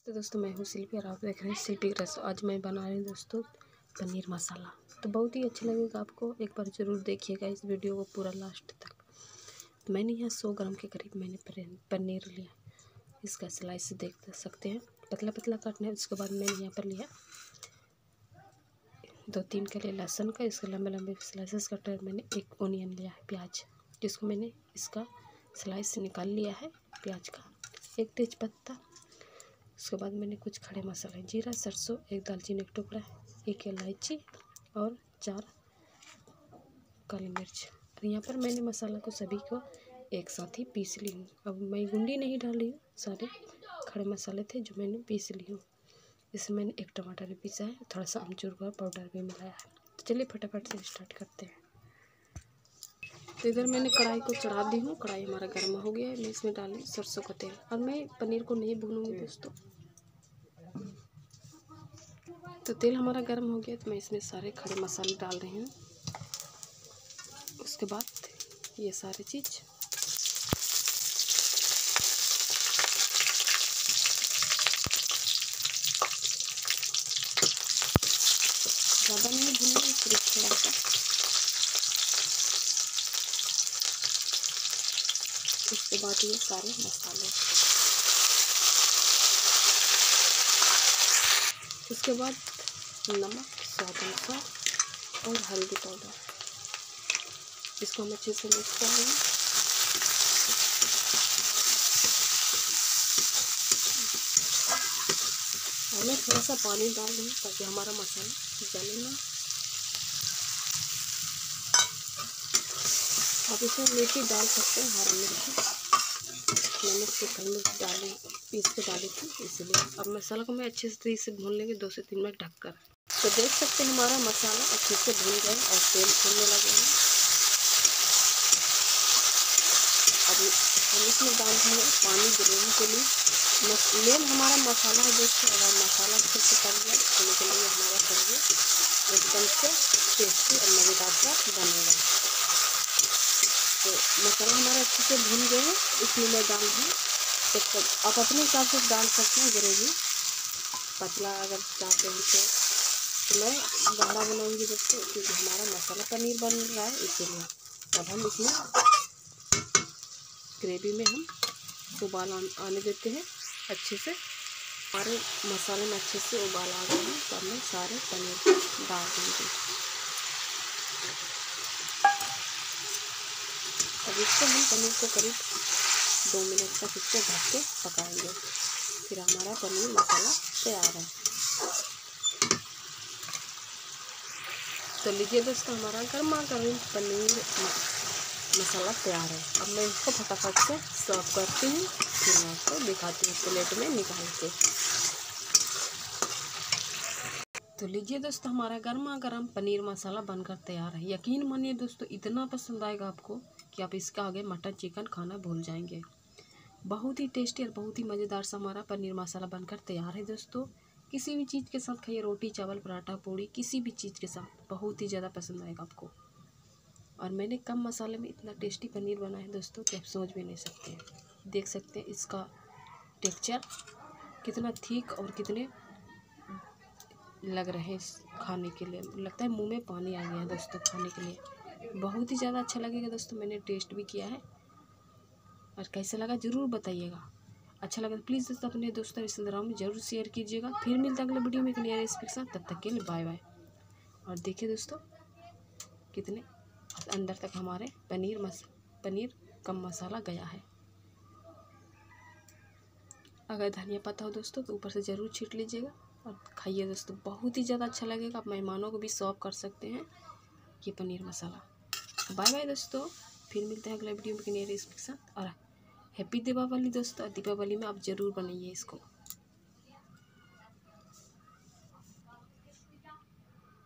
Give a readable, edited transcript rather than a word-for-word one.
तो दोस्तों मैं हूँ शिल्पी और आप देख रहे हैं शिल्पी की रसोई। आज मैं बना रही हूँ दोस्तों पनीर मसाला। तो बहुत ही अच्छा लगेगा आपको, एक बार ज़रूर देखिएगा इस वीडियो को पूरा लास्ट तक। तो मैंने यहाँ 100 ग्राम के करीब मैंने पनीर लिया। इसका स्लाइस देख सकते हैं, पतला पतला काटना है। उसके बाद मैंने यहाँ पर लिया 2-3 कली लहसुन का, इसके लंबे लंबे स्लाइसेस कट कर मैंने एक ओनियन लिया है प्याज, जिसको मैंने इसका स्लाइस निकाल लिया है प्याज का, एक तेज पत्ता। उसके बाद मैंने कुछ खड़े मसाले, जीरा, सरसों, एक दालचीनी एक टुकड़ा, एक इलायची और 4 काली मिर्च। और यहाँ पर मैंने मसाला को सभी को एक साथ ही पीस ली हूँ। अब मैं गुंडी नहीं डाल रही हूँ, सारे खड़े मसाले थे जो मैंने पीस ली हूँ। इसमें मैंने एक टमाटर भी पीसा है, थोड़ा सा अमचूर का पाउडर भी मिलाया है। तो चलिए फटाफट से स्टार्ट करते हैं। तो इधर मैंने कढ़ाई को चढ़ा दी हूँ। कढ़ाई हमारा गर्म हो गया है। मैं इसमें डाल रही सरसों का तेल और मैं पनीर को नहीं भूनूंगी दोस्तों। तो तेल हमारा गर्म हो गया तो मैं इसमें सारे खड़े मसाले डाल रही हूँ। उसके बाद ये सारी चीज़ ज़्यादा नहीं भूनेंगे, सिर्फ थोड़ा सा। उसके बाद ये सारे मसाले, उसके बाद नमक स्वाद अनुसार और हल्दी पाउडर। इसको हम अच्छे से मिक्स कर लेंगे। और मैं थोड़ा सा पानी डाल दूँगी ताकि हमारा मसाला जले ना। आप इसमें मिर्ची डाल सकते हैं, हरा मिर्ची। मैंने सूखा मिर्च डाली, पीस के डाली थी इसलिए। अब मसाला को मैं अच्छे से भून लेंगे 2 से 3 मिनट ढककर। तो देख सकते हैं हमारा मसाला अच्छे से भून गया और तेल छोड़ने लगे हैं। अब हम इसमें डाल देंगे पानी ग्रेवी के लिए। मेन हमारा मसाला है दोस्तों। अगर मसाला अच्छे से पक गया तो निकलेगा हमारा सब्जी एकदम से टेस्टी और मज़ेदार सा बनेगा। तो मसाला हमारा अच्छे से भून गया है। इसमें मैं डाल दूँ एक कप, आप अपने हिसाब से डाल सकते हैं ग्रेवी, पतला अगर चाहते हैं तो मैं गाढ़ा बनाऊंगी दोस्तों, क्योंकि हमारा मसाला पनीर बन रहा है इसीलिए। अब हम इसमें ग्रेवी में हम उबाल आने देते हैं अच्छे से। हमारे मसाले में अच्छे से उबाल आ गए हैं तो मैं सारे पनीर को डाल दूँगी। अब इसको हम पनीर को करीब 2 मिनट तक इसको ढक के पकाएंगे। फिर हमारा पनीर मसाला तैयार है। तो लीजिए दोस्तों, हमारा गर्मा गर्म पनीर मसाला तैयार है। अब मैं इसको फटाफट से सर्व करती हूँ, फिर मैं आपको दिखाती हूँ प्लेट में निकाल के। तो लीजिए दोस्तों, हमारा गर्मा गर्म पनीर मसाला बनकर तैयार है। यकीन मानिए दोस्तों, इतना पसंद आएगा आपको कि आप इसका आगे मटन चिकन खाना भूल जाएंगे। बहुत ही टेस्टी और बहुत ही मज़ेदार सा हमारा पनीर मसाला बनकर तैयार है दोस्तों। किसी भी चीज़ के साथ खाइए, रोटी चावल पराठा पूड़ी, किसी भी चीज़ के साथ बहुत ही ज़्यादा पसंद आएगा आपको। और मैंने कम मसाले में इतना टेस्टी पनीर बनाया है दोस्तों कि आप सोच भी नहीं सकते। देख सकते हैं इसका टेक्सचर कितना थिक और कितने लग रहे हैं खाने के लिए। लगता है मुंह में पानी आ गया है दोस्तों खाने के लिए। बहुत ही ज़्यादा अच्छा लगेगा दोस्तों। मैंने टेस्ट भी किया है और कैसा लगा ज़रूर बताइएगा। अच्छा लगा तो प्लीज़ दोस्तों अपने दोस्तों रिश्तेदारों में ज़रूर शेयर कीजिएगा। फिर मिलता अगले वीडियो में एक नई रेसिपी के साथ। तब तक के लिए बाय बाय। और देखिए दोस्तों कितने अंदर तक हमारे पनीर कम मसाला गया है। अगर धनिया पत्ता हो दोस्तों तो ऊपर से ज़रूर छींट लीजिएगा और खाइए दोस्तों, बहुत ही ज़्यादा अच्छा लगेगा। आप मेहमानों को भी सर्व कर सकते हैं ये पनीर मसाला। बाय बाय दोस्तों, फिर मिलते हैं अगले वीडियो में एक नई रेसिपी के साथ। और हैप्पी दीपावली दोस्तों। दीपावली में आप ज़रूर बनाइए इसको।